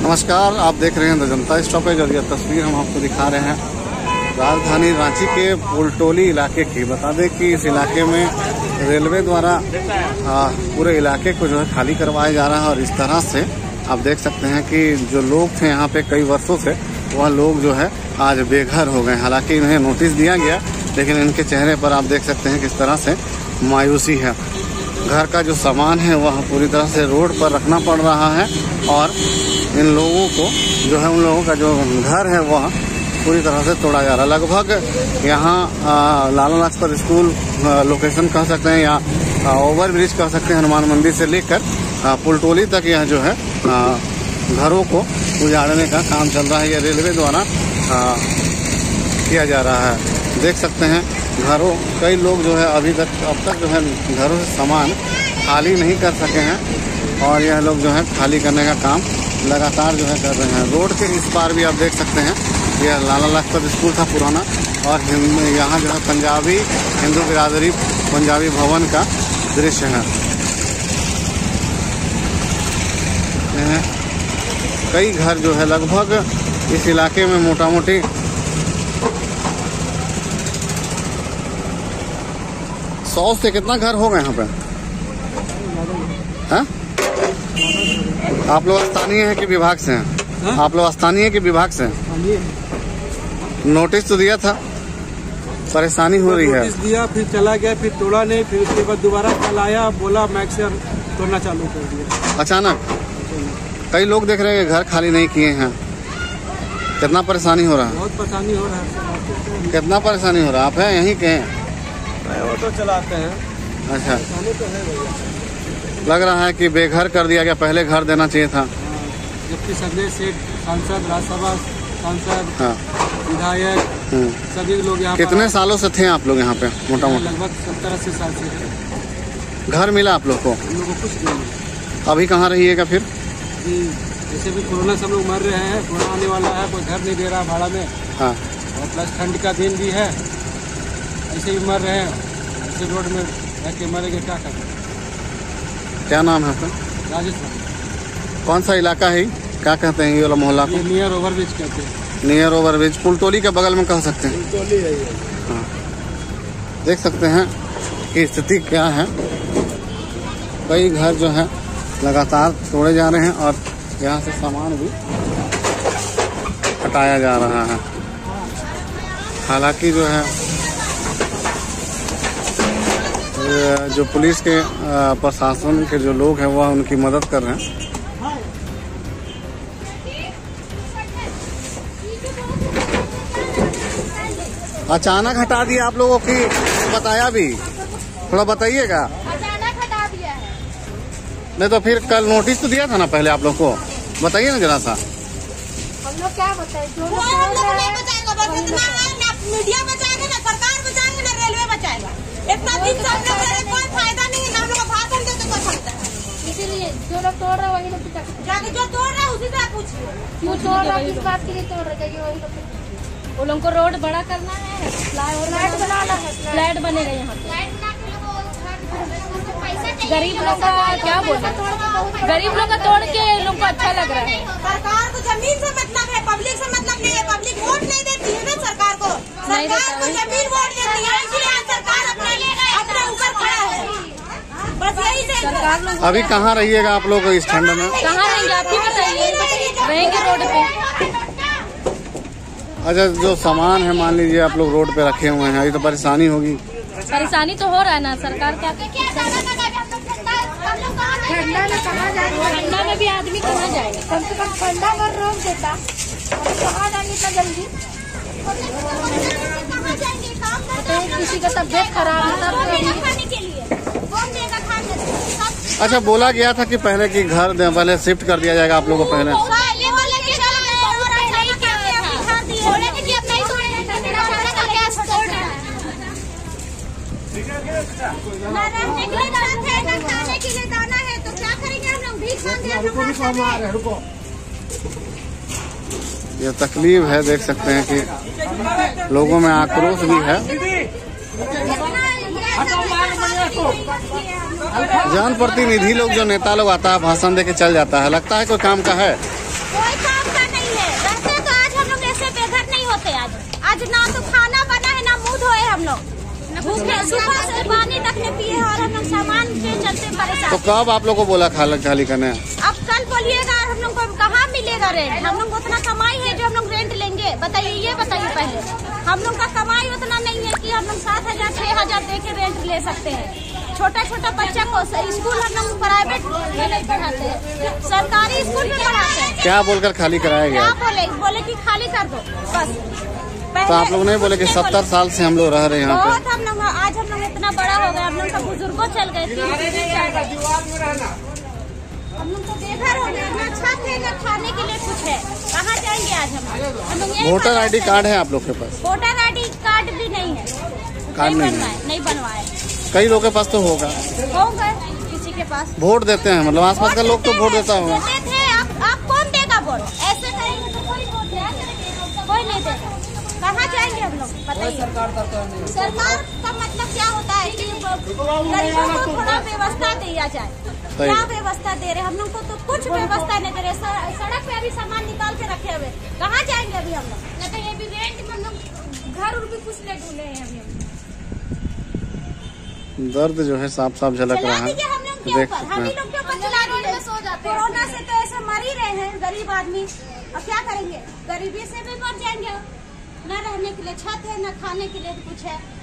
नमस्कार, आप देख रहे हैं द जनता स्टॉपेज और यह तस्वीर हम आपको दिखा रहे हैं राजधानी रांची के पुलटोली इलाके की। बता दें कि इस इलाके में रेलवे द्वारा पूरे इलाके को जो है खाली करवाया जा रहा है और इस तरह से आप देख सकते हैं कि जो लोग थे यहाँ पे कई वर्षों से, वह लोग जो है आज बेघर हो गए। हालांकि इन्हें नोटिस दिया गया, लेकिन इनके चेहरे पर आप देख सकते हैं किस तरह से मायूसी है। घर का जो सामान है वह पूरी तरह से रोड पर रखना पड़ रहा है और इन लोगों को जो है, उन लोगों का जो घर है वह पूरी तरह से तोड़ा जा रहा है। लगभग यहाँ लाला लाजपत स्कूल लोकेशन कह सकते हैं या ओवर ब्रिज कह सकते हैं, हनुमान मंदिर से लेकर पुलटोली तक यह जो है घरों को उजाड़ने का काम चल रहा है। यह रेलवे द्वारा किया जा रहा है। देख सकते हैं कई लोग जो है अब तक जो है घरों से सामान खाली नहीं कर सके हैं और यह लोग जो है खाली करने का काम लगातार जो है कर रहे हैं। रोड के इस पार भी आप देख सकते हैं, यह लाला लाजपत स्कूल था पुराना और यहाँ जो है पंजाबी हिंदू बिरादरी पंजाबी भवन का दृश्य है। कई घर जो है लगभग इस इलाके में मोटा मोटी 100 से कितना घर हो गए यहाँ पे? हाँ? आप लोग स्थानीय है कि विभाग से हैं? हाँ? आप लोग स्थानीय है कि विभाग से हैं? नोटिस तो दिया था, परेशानी हो रही है। नोटिस दिया, फिर चला गया, फिर तोड़ा नहीं, फिर उसके बाद दोबारा कल आया, बोला मैक्स से तोड़ना चालू कर दिया अचानक। कई लोग देख रहे हैं घर खाली नहीं किए हैं। कितना परेशानी हो रहा है? बहुत परेशानी हो रहा है। कितना परेशानी हो रहा है? आप हैं यहीं के हैं? वो तो चलाते हैं। अच्छा, तो है भैया। लग रहा है कि बेघर कर दिया गया, पहले घर देना चाहिए था। जबकि संजय सेठ सांसद, राज्यसभा सांसद, विधायक सभी लोग यहाँ। कितने सालों से थे आप लोग यहाँ पे? मोटा मोटा लगभग 70-80 साल से। घर मिला आप लोग को? हम लोग को कुछ नहीं। अभी कहाँ रहिएगा फिर? जैसे भी कोरोना सब लोग मर रहे हैं, कोरोना आने वाला है, कोई घर नहीं दे रहा भाड़ा में। हाँ। और प्लस ठंड का दिन भी है, ऐसे भी मर रहे हैं। ऐसे रोड में रह के मरेंगे, क्या करें? क्या नाम है आपका? राजेश। कौन सा इलाका है? क्या कहते हैं ये वाला मोहल्ला को? नियर ओवरब्रिज कहते हैं। नियर ओवरब्रिज पुलटोली के बगल में कह सकते हैं। पुलटोली है ये। हाँ। देख सकते हैं कि स्थिति क्या है। कई घर जो है लगातार तोड़े जा रहे हैं और यहाँ से सामान भी हटाया जा रहा है। हालांकि जो है जो पुलिस के प्रशासन के जो लोग हैं वह उनकी मदद कर रहे हैं। अचानक हटा दिया आप लोगों की, बताया भी? थोड़ा बताइएगा। अचानक हटा दिया है। नहीं तो फिर कल नोटिस तो दिया था ना पहले आप लोग को, बताइए ना जरा सा। हम लोग क्या बताएं? हम लोग नहीं बचाएगा, बस इतना है ना, मीडिया बचाएगा ना, सरकार बचाएगा ना, रेलवे बचाएगा। इतना दिन से हम लोग कोई फायदा नहीं है, हम लोग भाषण देते कोई फायदा है। इसीलिए जो लोग तोड़ रहे वही लोग जाके जो तोड़ रहा है उसी से पूछिए, क्यों तोड़ रहा है, किस बात के लिए तोड़ रहे हैं, वही लोग। वो लोगों को रोड बड़ा करना है, फ्लाईओवर बनाना है, फ्लैट बनेगा यहाँ पे। गरीब लोग का क्या बोलना, गरीब लोग का तोड़ के लोग को अच्छा लग रहा है। सरकार को जमीन से मतलब है, पब्लिक से मतलब नहीं है। पब्लिक वोट नहीं देती है ना सरकार को, सरकार को जमीन वोट देती है, इसलिए सरकार अपने ऊपर खड़ा है। बस यही से सरकार लोग। अभी कहाँ रहिएगा आप लोग इस ठंड में? कहाँ रहेंगे आप ही बताइए? रहेंगे रोड पे। अच्छा, जो सामान है मान लीजिए आप लोग रोड पे रखे हुए हैं, अभी तो परेशानी होगी। परेशानी तो हो रहा है ना, सरकार क्या? ठंडा में कहाँ जाएंगे? ठंडा में भी आदमी कहाँ जाएगा? कम से कम ठंडा में रोक देता, कहाँ जाएंगे इतना जल्दी? किसी का तबियत खराब है तब खाने के लिए कौन देगा खाने? अच्छा, बोला गया था कि पहले की घर पहले शिफ्ट कर दिया जाएगा आप लोगों को पहले। खाने के लिए दाना है तो क्या करेंगे हम लोग? भीख मांगे। ये तकलीफ है, देख सकते हैं कि लोगों में आक्रोश भी है। जनप्रतिनिधि लोग जो नेता लोग आता है भाषण दे के चल जाता है, लगता है कोई काम का है। भूखे सुबह से पानी तक नहीं पिए और हम लोग सामान के चलते परेशान। तो कब आप लोग को बोला खाली करने? अब कल बोलिएगा, हम लोग को कहाँ मिलेगा रेंट? हम लोग को उतना कमाई है जो हम लोग रेंट लेंगे? बताइए, ये बताइए पहले। हम लोग का कमाई उतना नहीं है कि हम लोग 7,000 6,000 दे के रेंट ले सकते हैं। छोटा बच्चा को स्कूल हम लोग प्राइवेट में नहीं पढ़ाते हैं, सरकारी स्कूल में पढ़ाते हैं। क्या बोलकर खाली कराया गया? क्या बोले कि खाली कर दो बस। तो आप लोग नहीं बोले कि 70 साल से हम लोग रह रहे हैं यहाँ पे? बहुत हम लोग, आज हम लोग इतना बड़ा हो गया, हम लोग का बुजुर्गों चल गए, हम लोग तो बेघर हो गए, ना छत है ना खाने के लिए कुछ है। कहाँ जाएंगे आज हम लोग? वोटर ID कार्ड है आप लोग के पास? वोटर ID कार्ड भी नहीं है, नहीं बनवाए। कई लोगों के पास तो होगा किसी के पास। वोट देते हैं, मतलब आसपास का लोग तो वोट देता होगा। आप कौन देगा वोट? ऐसे करेंगे तो कोई वोट देगा? कोई नहीं देगा। कहाँ जाएंगे हम लोग बताइए? सरकार का मतलब क्या होता है कि गरीबों को थोड़ा व्यवस्था दिया जाए। क्या व्यवस्था दे रहे? हम लोग को तो कुछ व्यवस्था नहीं दे रहे। सड़क पे अभी सामान निकाल के रखे हुए, कहाँ जाएंगे अभी हम लोग? नहीं तो ये भी रेंट में लोग घर उर भी कुछ नहीं ढूंढे हैं अभी हम। दर्द जो है साफ साफ झलक रहा है। हम लोग के ऊपर, हम ही लोग के ऊपर चला रहे हैं। कोरोना से तो ऐसे मर ही रहे हैं गरीब आदमी। अब क्या करेंगे? गरीबी से भी मर जाएंगे। न रहने के लिए छत है, न खाने के लिए कुछ है।